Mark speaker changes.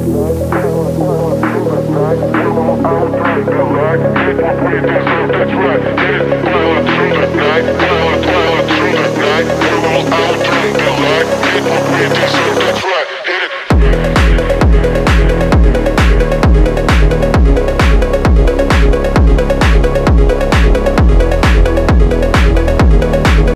Speaker 1: Through the night, through the night, through the night, we're all out drunk.